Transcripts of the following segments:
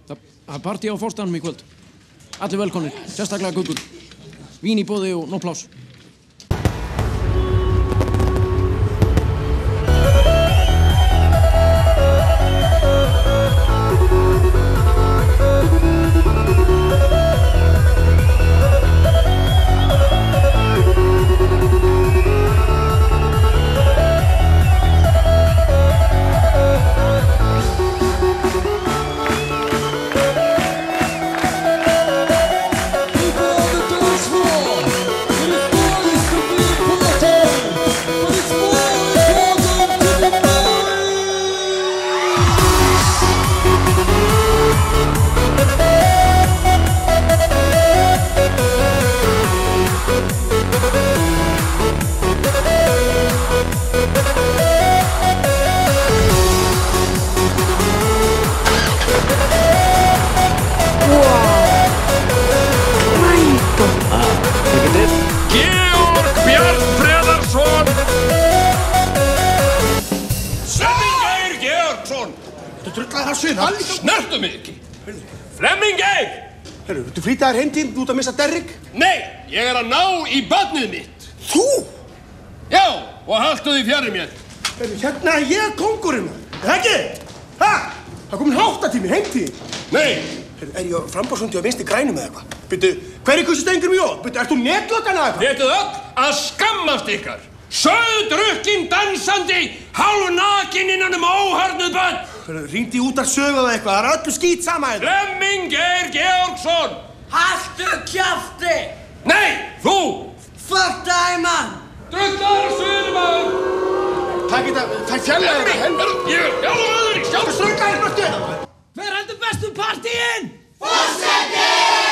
Það partí á forstanum í kvöld. Allir velkomnir, sérstaklega Guggur. Vín í boði og nóg pláss. Georg Bjarnfreðarsson! Flemming Georgsson! Þú drullar það suður. Snertu mig ekki! Flemming Geir! Herru, þú flýtaðir heim til, þú ert að missa Derrick? Nei, ég er að ná í barnið mitt. Þú? Já, og haltu því fjarri mér. Herru, hérna er ég kóngurinn. Er það ekki? Ha? Það er komin háttatími, heimtíð. Nei. Herru, er ég á frambásundi á vinstri grænum eða eitthvað? Byrju, hver er kussu stengur mjög? Byrju, ert þú netlokan eða eitthvað? Þið ættuð öll að skammast ykkar. Söðdrukkinn dansandi, hálfnakin innan óharnuð börn. Herru, hringdi í útvarpssögu eða eitthvað, það er öllu skít sama hérna. Flemming Georgsson! Haltu kjafti! Nei, þú! Fuck dæman! Drullar suðumaður! Það geta, það er fjarlæðið þetta heldur. Ég er alveg í sjálf. Ströggaðir burtu! Hver heldur bestu partíin? Forseti!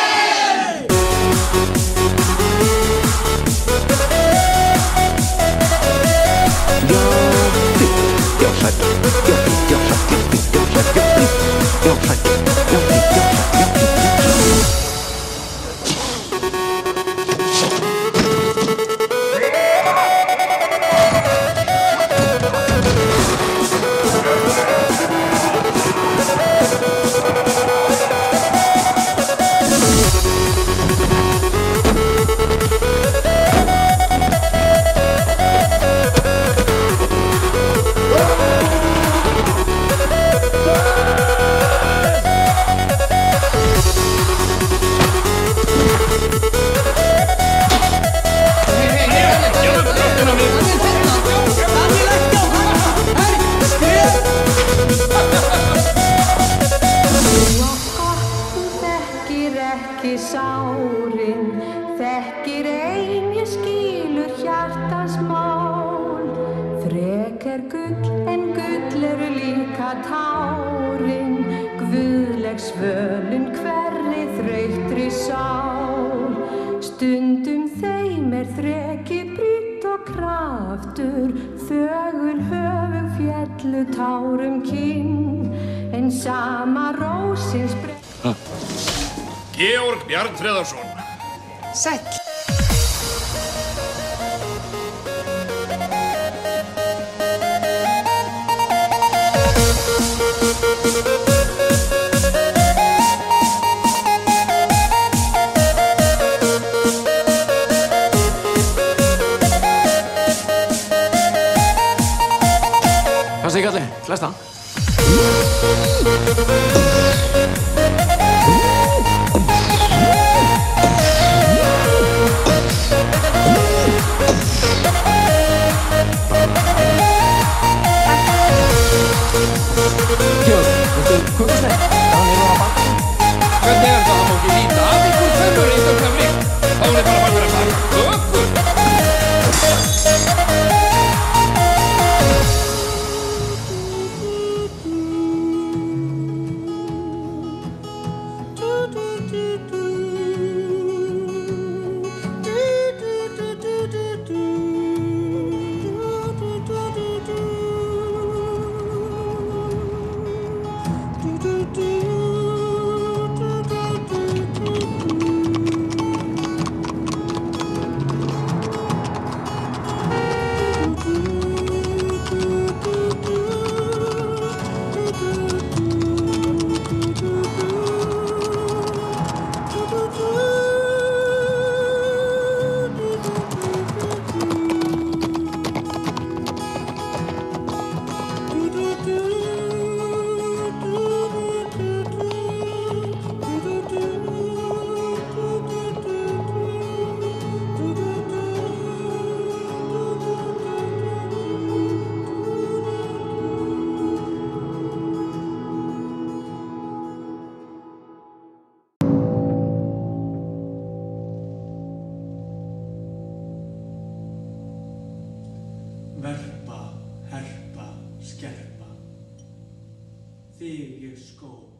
Sárin þekkir eini skilur hjartans mál. Frek er gull en gull eru líka tárin. Guðleg svölun hverri þreyttri sál. Stundum þeim er þreki brýtt og kraftur. Þögul höfug féllu tárum kinn. En sama rósins Georg Bjarnfreðarsson. Sæll. Hvað segir Galli? Flesta? Hvernig er það að má ekki líta af ykkur þörfur í stökknaflik? Þá er bara að vera að baka kökur. þig ég skól.